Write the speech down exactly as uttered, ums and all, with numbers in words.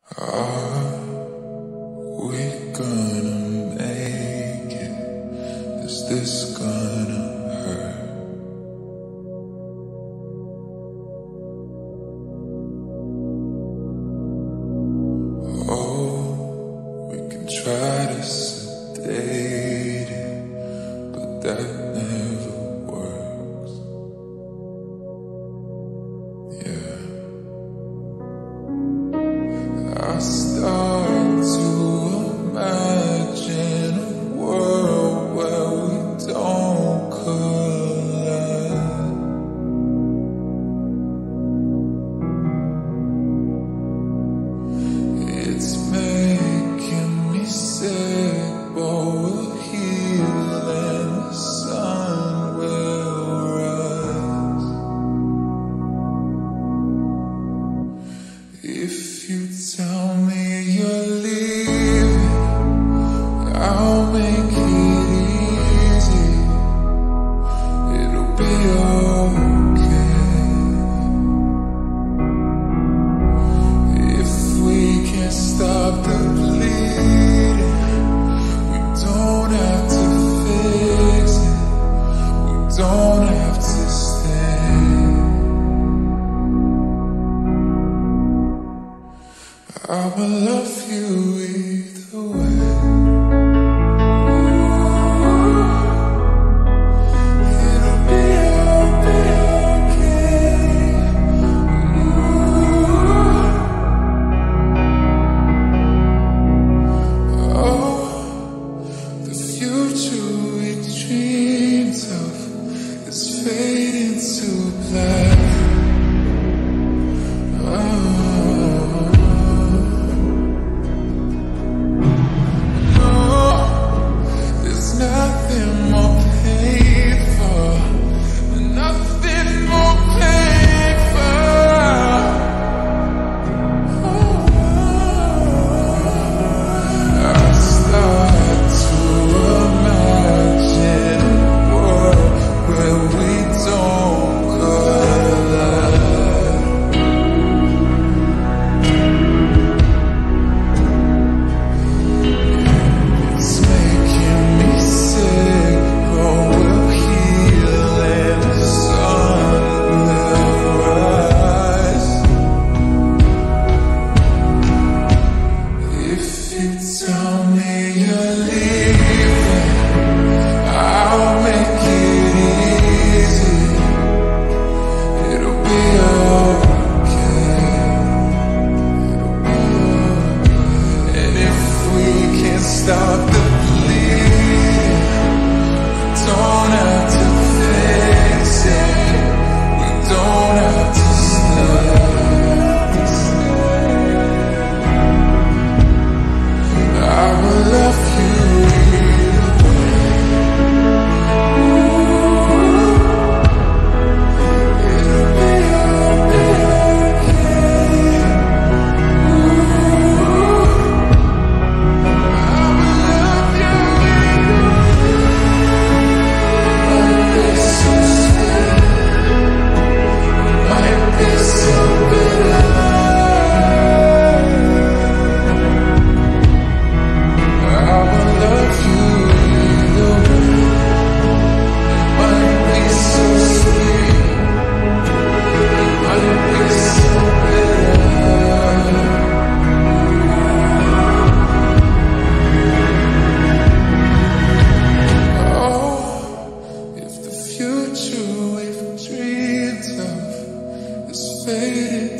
Are we gonna make it? Is this gonna hurt? Oh, we can try to sedate it, but that never works. Yeah. I start to imagine a world where we don't collide. It's making me sick, but we'll heal and the sun will rise. If you tell me you're leaving, I'll make it easy. It'll be okay. If we can't stop the bleeding, we don't have to fix it. We don't have to stay. I will love you either way. It'll be okay. Oh, the future we dreamed of is fading to black. Nothing more painful, nothing more painful. Oh, I start to imagine a world where we don't collide. It's making me sick, but we'll heal and the sun will rise. If you tell me you're leaving, I'll make it easy. It'll be okay. It'll be okay. And if we can't stop the don't have to fix it. We don't have to stay. I will love you either way. It'll be okay. I will love you either way. So sweet, might be so bitter. I will love you either way. Might be so sweet, might be so bitter. Oh, if the future we've dreamed of is fading